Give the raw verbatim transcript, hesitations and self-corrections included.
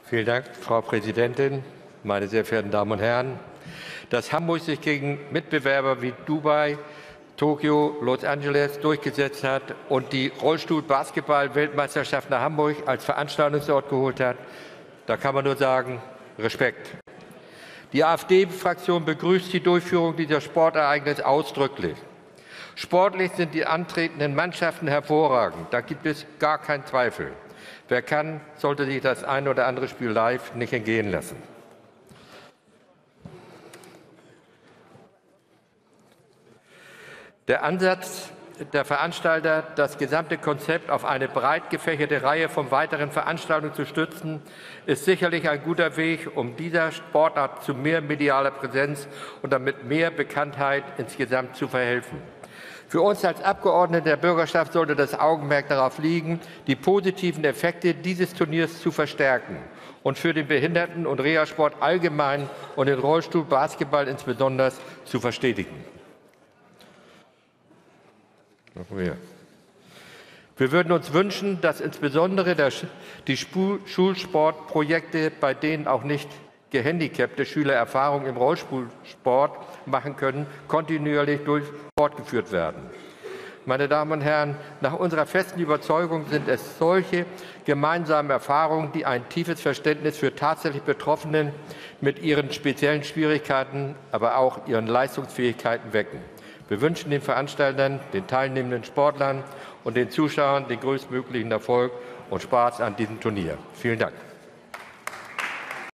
Vielen Dank, Frau Präsidentin, meine sehr verehrten Damen und Herren. Dass Hamburg sich gegen Mitbewerber wie Dubai, Tokio, Los Angeles durchgesetzt hat und die Rollstuhl-Basketball-Weltmeisterschaft nach Hamburg als Veranstaltungsort geholt hat, da kann man nur sagen, Respekt. Die AfD-Fraktion begrüßt die Durchführung dieser Sportereignis ausdrücklich. Sportlich sind die antretenden Mannschaften hervorragend, da gibt es gar keinen Zweifel. Wer kann, sollte sich das ein oder andere Spiel live nicht entgehen lassen. Der Ansatz der Veranstalter, das gesamte Konzept auf eine breit gefächerte Reihe von weiteren Veranstaltungen zu stützen, ist sicherlich ein guter Weg, um dieser Sportart zu mehr medialer Präsenz und damit mehr Bekanntheit insgesamt zu verhelfen. Für uns als Abgeordnete der Bürgerschaft sollte das Augenmerk darauf liegen, die positiven Effekte dieses Turniers zu verstärken und für den Behinderten- und Reha-Sport allgemein und den Rollstuhl-Basketball insbesondere zu verstetigen. Wir würden uns wünschen, dass insbesondere die Schulsportprojekte, bei denen auch nicht gehandicapte Schüler Erfahrung im Rollstuhlsport machen können, kontinuierlich durch fortgeführt werden. Meine Damen und Herren, nach unserer festen Überzeugung sind es solche gemeinsamen Erfahrungen, die ein tiefes Verständnis für tatsächlich Betroffene mit ihren speziellen Schwierigkeiten, aber auch ihren Leistungsfähigkeiten wecken. Wir wünschen den Veranstaltern, den teilnehmenden Sportlern und den Zuschauern den größtmöglichen Erfolg und Spaß an diesem Turnier. Vielen Dank.